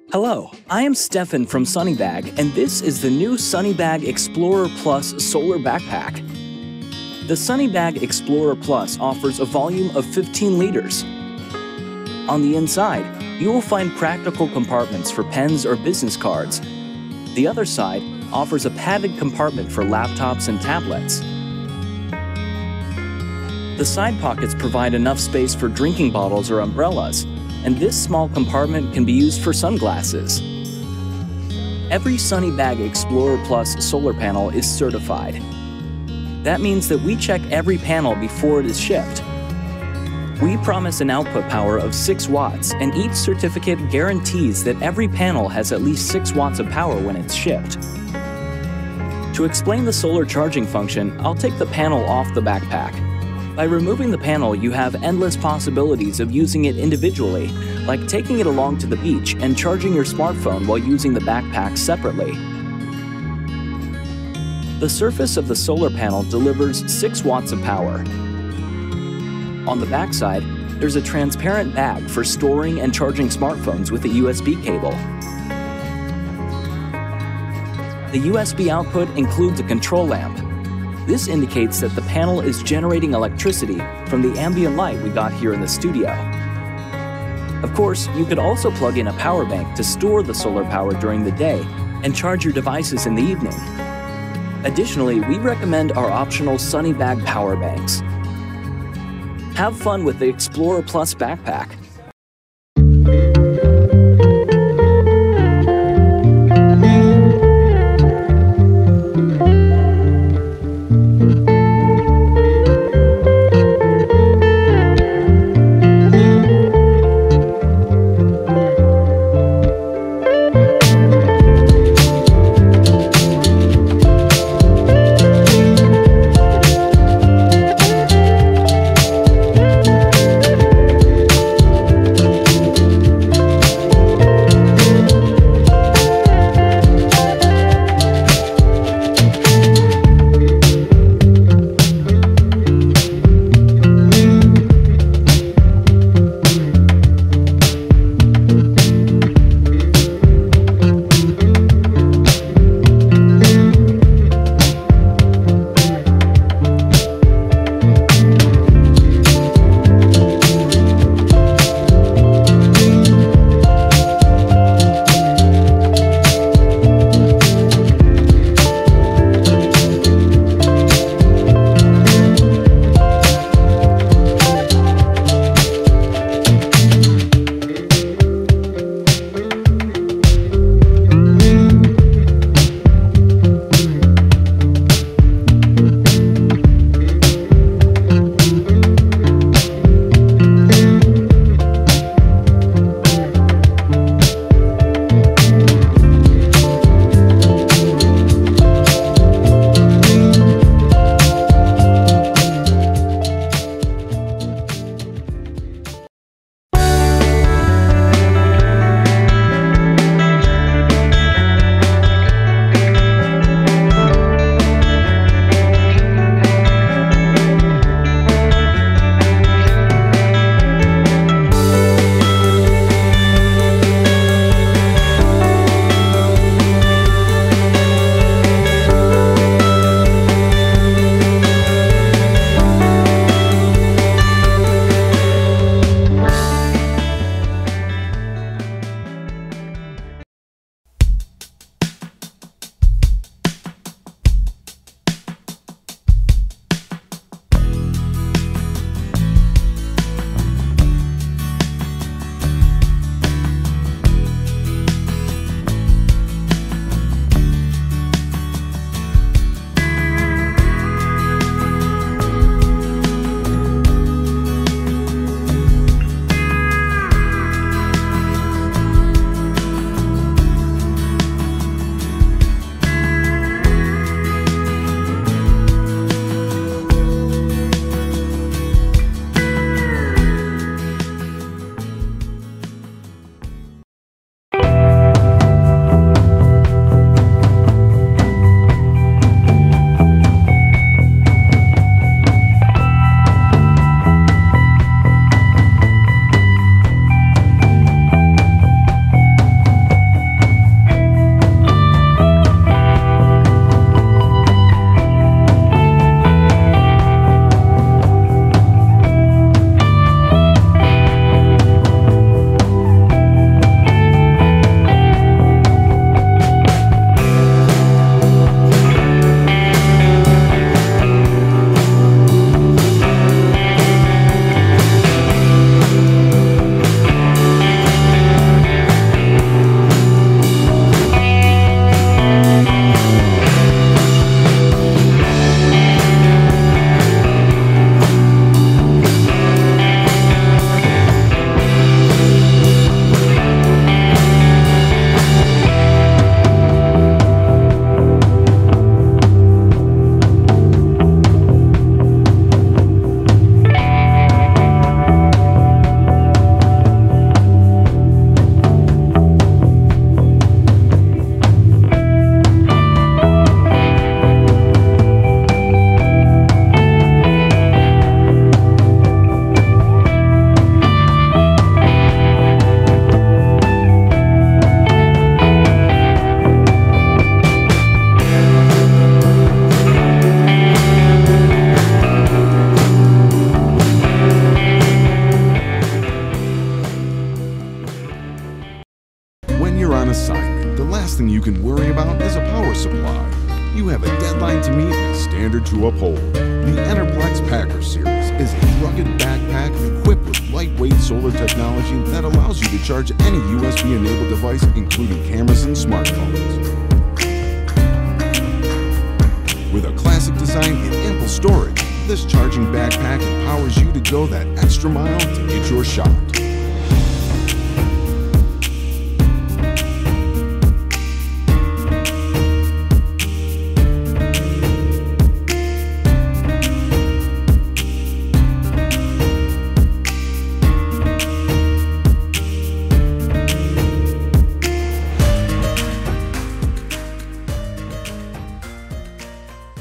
Hello, I am Stefan from Sunnybag, and this is the new Sunnybag Explorer Plus Solar Backpack. The Sunnybag Explorer Plus offers a volume of 15 liters. On the inside, you will find practical compartments for pens or business cards. The other side offers a padded compartment for laptops and tablets. The side pockets provide enough space for drinking bottles or umbrellas, and this small compartment can be used for sunglasses. Every Sunnybag Explorer Plus solar panel is certified. That means that we check every panel before it is shipped. We promise an output power of 6 watts, and each certificate guarantees that every panel has at least 6 watts of power when it's shipped. To explain the solar charging function, I'll take the panel off the backpack. By removing the panel, you have endless possibilities of using it individually, like taking it along to the beach and charging your smartphone while using the backpack separately. The surface of the solar panel delivers 6 watts of power. On the backside, there's a transparent bag for storing and charging smartphones with a USB cable. The USB output includes a control lamp. This indicates that the panel is generating electricity from the ambient light we got here in the studio. Of course, you could also plug in a power bank to store the solar power during the day and charge your devices in the evening. Additionally, we recommend our optional Sunnybag power banks. Have fun with the Explorer Plus backpack. on assignment, the last thing you can worry about is a power supply. You have a deadline to meet and a standard to uphold. The Enerplex Packer Series is a rugged backpack equipped with lightweight solar technology that allows you to charge any USB-enabled device, including cameras and smartphones. With a classic design and ample storage, this charging backpack empowers you to go that extra mile to get your shot.